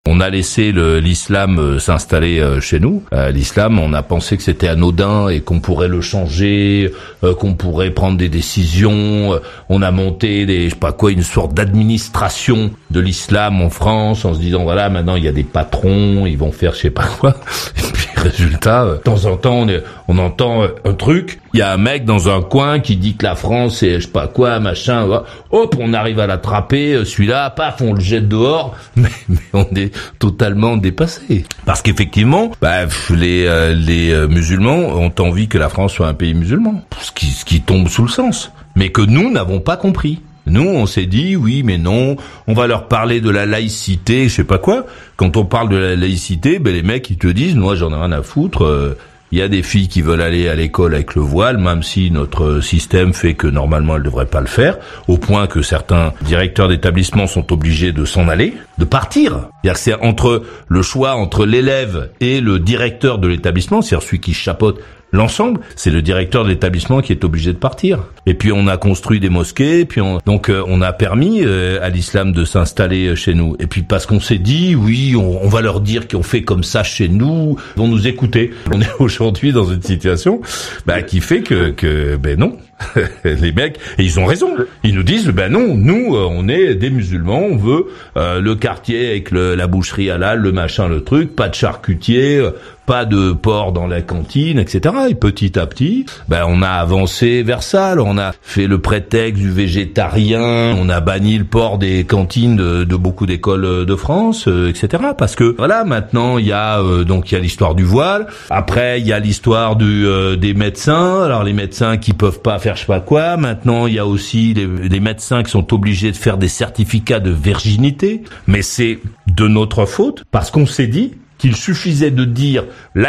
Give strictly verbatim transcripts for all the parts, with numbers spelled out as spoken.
On a laissé le, l'islam euh, s'installer euh, chez nous. Euh, l'islam, on a pensé que c'était anodin et qu'on pourrait le changer, euh, qu'on pourrait prendre des décisions. Euh, on a monté des, je sais pas quoi, une sorte d'administration de l'islam en France en se disant voilà, maintenant il y a des patrons, ils vont faire je sais pas quoi. Et puis résultat, euh, de temps en temps, on, est, on entend euh, un truc. Il y a un mec dans un coin qui dit que la France c'est je sais pas quoi, machin. Hop, on arrive à l'attraper. Celui-là, paf, on le jette dehors. Mais, mais on est totalement dépassé. Parce qu'effectivement, bah, les, euh, les euh, musulmans ont envie que la France soit un pays musulman. Ce qui, ce qui tombe sous le sens. Mais que nous n'avons pas compris. Nous, on s'est dit, oui, mais non, on va leur parler de la laïcité, je sais pas quoi. Quand on parle de la laïcité, ben, les mecs, ils te disent, moi, j'en ai rien à foutre. Euh, Il y a des filles qui veulent aller à l'école avec le voile, même si notre système fait que normalement elles devraient pas le faire, au point que certains directeurs d'établissement sont obligés de s'en aller, de partir. C'est-à-dire que c'est entre le choix entre l'élève et le directeur de l'établissement, c'est-à-dire celui qui chapeaute l'ensemble, c'est le directeur de l'établissement qui est obligé de partir. Et puis on a construit des mosquées, puis on, donc euh, on a permis euh, à l'islam de s'installer chez nous. Et puis parce qu'on s'est dit, oui, on, on va leur dire qu'on fait comme ça chez nous, ils vont nous écouter. On est aujourd'hui dans une situation bah, qui fait que, que ben non, les mecs, et ils ont raison. Ils nous disent, ben non, nous, euh, on est des musulmans, on veut euh, le quartier avec le, la boucherie halal, le machin, le truc, pas de charcutier, euh, pas de porc dans la cantine, et cetera. Et petit à petit, ben on a avancé vers ça. Alors on a fait le prétexte du végétarien, on a banni le porc des cantines de, de beaucoup d'écoles de France, euh, et cetera. Parce que voilà, maintenant il y a euh, donc il y a l'histoire du voile. Après il y a l'histoire du euh, des médecins. Alors les médecins qui peuvent pas faire je sais pas quoi. Maintenant il y a aussi les, les médecins qui sont obligés de faire des certificats de virginité. Mais c'est de notre faute parce qu'on s'est dit qu'il suffisait de dire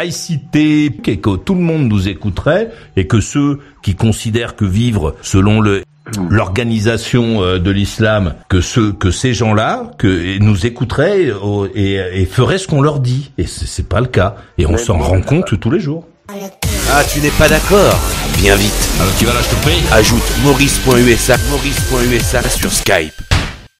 laïcité et que tout le monde nous écouterait et que ceux qui considèrent que vivre selon le l'organisation de l'islam, que ceux que ces gens-là que nous écouteraient et, et feraient ce qu'on leur dit. Et c'est, c'est pas le cas. Et on s'en rend compte tous les jours. Ah, tu n'es pas d'accord? Viens vite. Alors tu vas là, je te paye. Ajoute maurice point u s a maurice point u s a sur Skype.